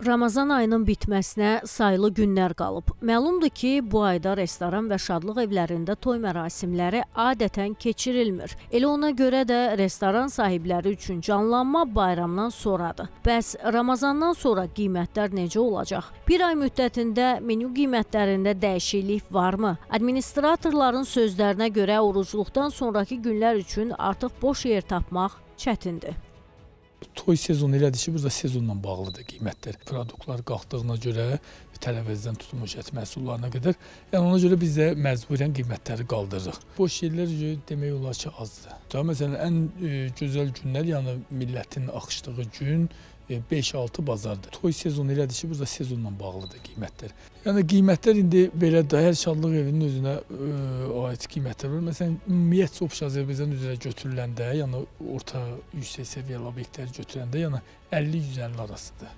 Ramazan ayının bitməsinə sayılı günlər qalıb. Məlumdur ki, bu ayda restoran və şadlıq evlərində toy mərasimləri adətən keçirilmir. Elə ona görə də restoran sahibləri üçün canlanma bayramdan sonradır. Bəs Ramazandan sonra qiymətlər necə olacaq? Bir ay müddətində menyu qiymətlərində dəyişiklik varmı? Administratorların sözlərinə görə orucluqdan sonraki günlər üçün artıq boş yer tapmaq çətindir. Toy sezonu elədir ki, burada sezonla bağlıdır qiymətlər. Produktlar qalxdığına görə tərəvəzdən tutmuş ət məhsullarına qədər. Yəni ona görə biz də məcburən qiymətləri qaldırırıq. Boş yerlər demək olar ki, azdır. Məsələn, ən gözəl günlər, yəni millətin axışdığı gün 5-6 bazardır. Toy sezonu elədir ki, burada sezonla bağlıdır qiymətlər. Yəni qiymətlər indi belədir, hər şadlıq evinin özünə aid qiymətlər var. Məsələn, ümumiyyətcə Azərbaycan üzrə götürüləndə, yəni orta yüksək səviyyəli obyektləri götürəndə, yəni 50-150 arasıdır.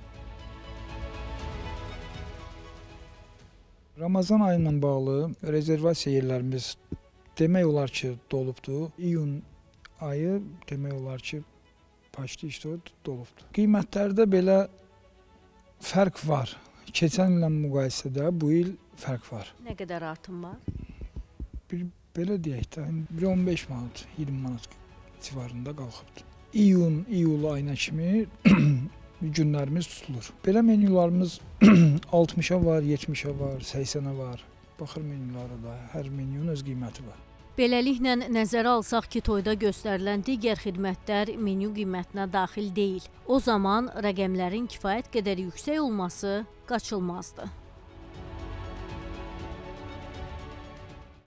Ramazan ayı ilə bağlı rezervasiya yerlərimiz demək olar ki, dolubdur. İyun ayı demək olar ki, başlı işte dolubdur. Qiymətlərdə belə fərq var. Keçən illə müqayisədə bu il fərq var. Nə qədər artım var? Belə deyək də, 15 manat, 20 manat civarında qalxıbdır. İyun, iyul ayına kimi günlərimiz tutulur. Belə menyularımız 60-a var, 70-a var, 80-a var. Baxır menyulara da, hər menyunun öz qiyməti var. Beləliklə, nəzərə alsaq ki, toyda göstərilən digər xidmətlər menyu qiymətinə daxil deyil. O zaman rəqəmlərin kifayət qədər yüksək olması qaçılmazdır.